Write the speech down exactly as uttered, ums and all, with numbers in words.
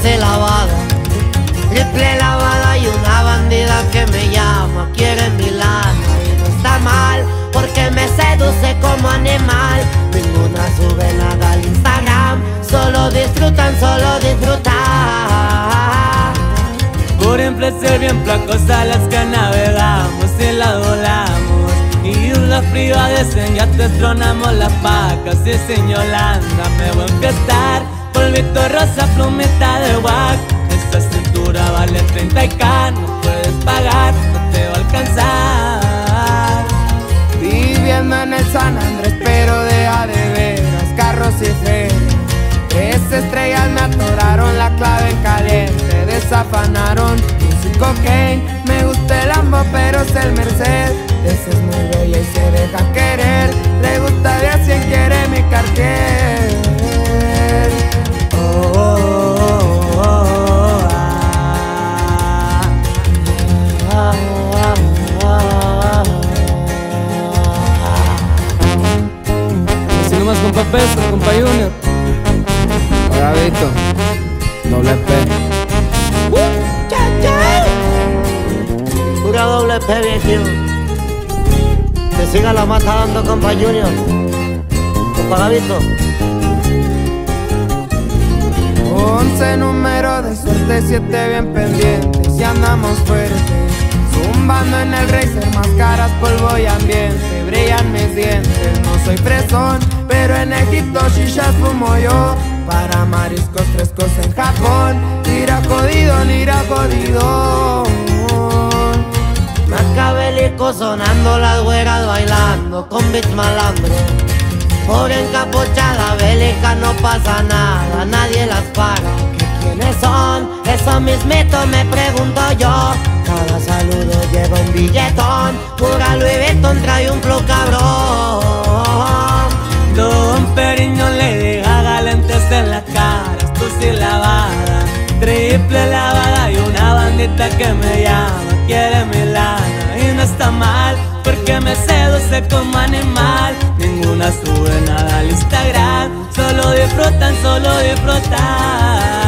veces lavada, triple lavada y una bandida que me llama, quiere mi lana y no está mal, porque me seduce como animal. Ninguna sube nada al Instagram, solo disfrutan, solo disfrutan. Por influencia bien placosas las que navegamos y la volamos, y las privadas ya te tronamos las pacas. Y sin Yolanda me voy a enfiestar, polvito rosa, plumita de guac. Esta cintura vale treinta y k, no puedes pagar, no te va a alcanzar. Viviendo en el San Andrés, pero de a de veras, carros y feria. Tres estrellas me atoraron, la clave en caliente, desafanaron. Music cocaine, me gusta el Lambo, pero es el Merced. Esa es muy bella y se deja querer, le gusta de a cien, quiere mi Cartier. Oh, oh, oh, oh, oh, ah. Ah, ah, ah, ah. Así nomás, compa Peso, compa Junior. Bravito, doble P. Uh, cha, cha. Pura doble P, viejo. Que siga la mata dando, compa Junior. Compa Gavito. Once números de suerte, siete bien pendientes y andamos fuertes. Zumbando en el racer, máscaras, polvo y ambiente. Brillan mis dientes, no soy fresón, pero en Egipto shishas fumo yo. Para mariscos frescos en Japón, nira jodido, nira jodido. Macabélico sonando, las güeras bailando con beats malandro. Por encapuchada bélica no pasa nada, nadie las paga. ¿Quiénes son? Eso mismito me pregunto yo. Cada saludo lleva un billetón, pura Louis Vuitton trae un flow cabrón. Don Periño le diga galentes en la cara, esto sí lavada, triple lavada y una bandita que me llama, quiere mi lana y no está mal, porque me seduce como animal. Ninguna sube nada al Instagram, solo disfrutan, solo disfrutan.